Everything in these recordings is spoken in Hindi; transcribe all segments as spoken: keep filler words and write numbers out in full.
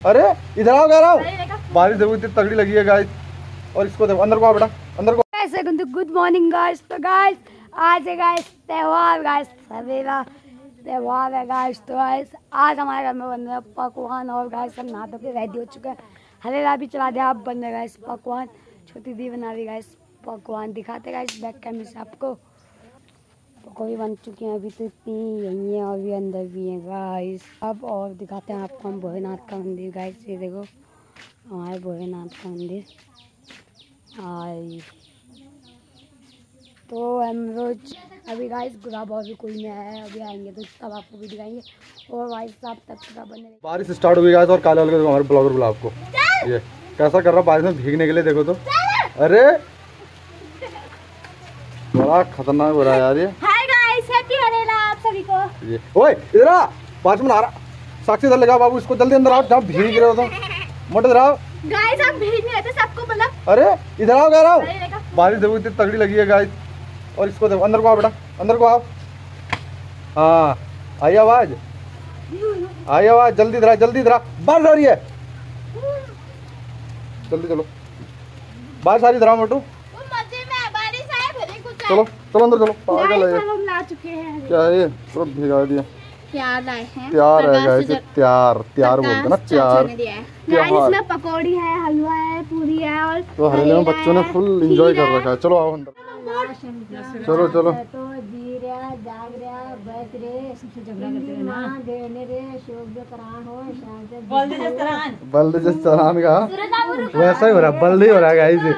अरे इधर आओ कह रहा हूँ, बारिश देखो इतनी तगड़ी लगी है गाइस। और इसको देखो, अंदर को आओ बेटा, अंदर को। Good morning guys. तो गाइस आज है गाइस त्योहार, गाइस सवेरा त्योहार है गाइस। तो गाइस आज हमारे घर में बन रहे पकवान और गाइस सब नहा धो के रेडी हो चुके हैं। हरेला भी चला दिया, अब बन रहे गाइस पकवान। छोटी दी बना रही गाइस पकवान, दिखाते गाइस बैक कैमरे से आपको। पकौड़ी बन चुकी हैं, अभी तो इतनी यही है और भी अंदर भी है गाइस। अब और दिखाते हैं आपको हम भोलेनाथ का मंदिर गाइस। ये देखो हमारे भोलेनाथ का मंदिर। और तो हम रोज अभी गाइस गुलाब और भी कोई नहीं आया है, अभी आएंगे तो तब आपको भी दिखाएंगे। और भाई साहब तब तक बने। बारिश स्टार्ट हुई गाइस और काले वाले हमारे ब्लॉगर गुलाब को ये कैसा कर रहा बारिश में भीगने के लिए, देखो तो। अरे बड़ा खतरनाक हो रहा है यार ये। हाय गाइस, हैप्पी हरेला आप सभी को। ये ओए इधर आ, बारिश में आ रहा। साक्षी इधर लगा बाबू, इसको जल्दी अंदर आओ, जहाँ भीग रहे हो तो मोटे इधर आओ। गाइस आप भीग नहीं रहते सबको मतलब। अरे इधर आओ कह रहा हूँ, बारिश देखो इतनी तगड़ी लगी है गाइस। और इसको देखो, अंदर को आओ बेटा, अंदर को आओ। हाँ आई आवाज, आई आवाज, जल्दी इधर आ, जल्दी इधर आ, बारिश आ रही है, जल्दी चलो, बारिश आ रही इधर आ मोटू। चलो चलो अंदर चलो, पागल है ये। ला चुके हैं। क्या है ये, सब भिगा दिया। प्यार लाए हैं, प्यार है गाइस, प्यार प्यार बोलते ना, प्यार। गाइस इसमें पकौड़ी है, हलवा है, पूरी है और तो हरेले में बच्चों ने फुल एंजॉय कर रखा है। चलो आओ अंदर, चलो चलो। तो जी रहा जाग रहा बच रे झगड़ा करते हैं ना, देने रे शोक करान हो शांति बल्दे जस्तरान, बल्दे जस्तरान का वैसा ही हो रहा, बल्दी हो रहा है गाइस।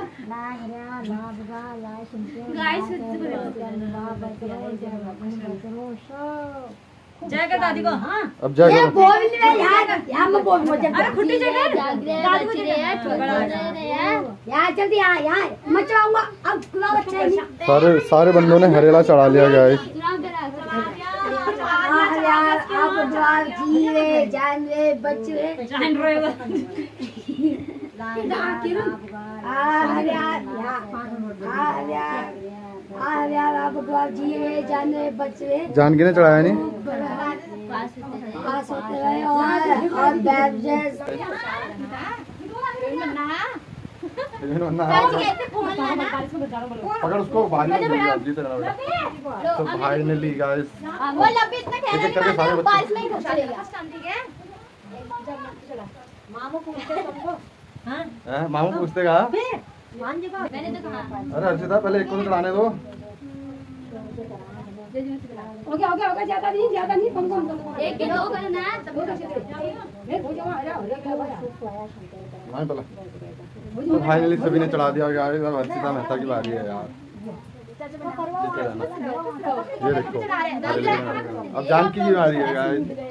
जय कर दादी को। हाँ अब जय करो। बोल नहीं यार, यार मैं बोल मत। अरे खुट्टी जगह दादी को दे यार, यार जल्दी आ यार, मैं चलाऊंगा अब। बच्चा नहीं, सारे सारे बंदों ने हरेला चढ़ा लिया गाइस। यार आप द्वार जी रे जान रे बच रे जान रे आ यार यार आ यार आप द्वार जी रे जान रे बच रे। जान के ने चढ़ाया नहीं, पास होते रहे और और बैठ जाए। पकड़ उसको, बाहर जीते रहना बेटा। तो फाइनली गाइस करके सारे बच्चे मामू पूछते कहा। अरे हर्षिता पहले एक को चढ़ाने दो। हो गया हो गया हो गया, ज्यादा नहीं ज्यादा नहीं, कम कम एक किलो करना है तब पहला। तो फाइनली सभी ने चढ़ा दिया गाइस। अब हर्षिता मेहता की बारी है यार। ये देखो अब जानकी की बारी है गाइस।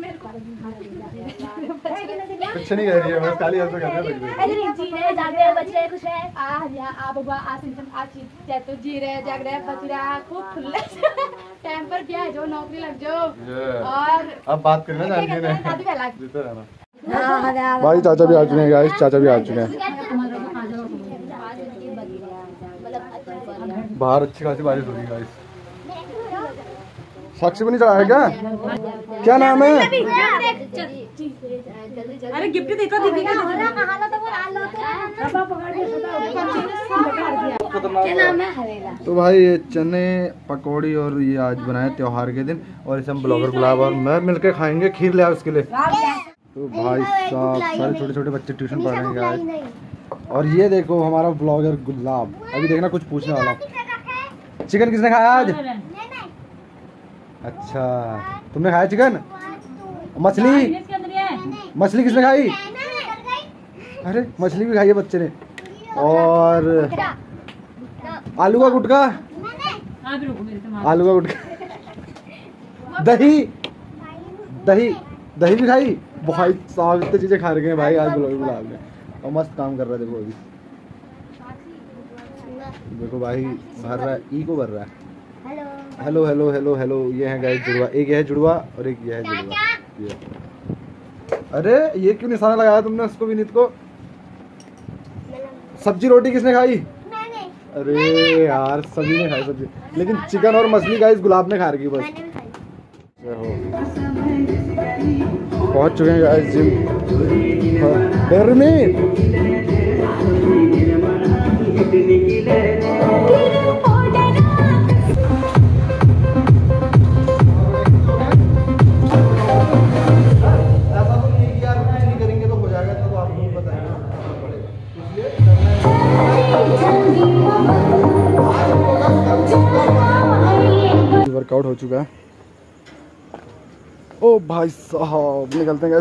कुछ नहीं कह रही है, बस खाली ऐसे कर रही है। जी रहे जाग रहे बच रहे खुश है आ या आ बाबा आ सिंचन आ चीज तो जी रहे जाग रहे बच रहा खूब खुले टाइम पर क्या है जो नौकरी लग जाओ। और अब बात करना जानकी ने जीते रहना। भाई चाचा भी आ चुके हैं गाइस, चाचा भी आ चुके हैं। बाहर अच्छी खासी बारिश हो रही है गाइस। साक्षी भी नहीं चढ़ा है क्या, क्या नाम है? अरे गिफ्ट देता दीदी का क्या नाम है हरेला। तो भाई ये चने पकौड़ी और ये आज बनाए त्योहार के दिन, और इसे हम ब्लॉगर गुलाब और मैं मिलके खाएंगे। खीर ले आओ इसके लिए। तो भाई साहब सारे छोटे छोटे बच्चे ट्यूशन पढ़ रहे हैं आज। और ये देखो हमारा ब्लॉगर गुलाब, अभी देखना कुछ पूछने वाला। चिकन किसने खाया आज? अच्छा तुमने खाया चिकन? मछली मछली किसने खाई? अरे मछली भी खाई है बच्चे ने। और आलू का गुटका, आलू का गुटका, दही दही दही भी खाई। भाई साहब इतनी चीजें खा रहे हैं भाई आज ब्लॉगर गुलाब ने, और मस्त काम कर रहा है। देखो अभी देखो भाई भर रहा है, ई को भर रहा है। Hello hello hello hello. ये है गाइस जुड़वा, एक ये है जुड़वा और एक ये है जुड़वा। ये अरे ये क्यों निशाना लगाया तुमने उसको, विनीत को? सब्जी रोटी किसने खाई? मैंने। अरे यार सभी ने खाई सब्जी, लेकिन चिकन और मछली गाइस गुलाब ने खा रखी बस। पहुंच चुके हैं गाइस जिम। गर्मी वर्कआउट हो चुका है। ओ भाई साहब निकलते हैं।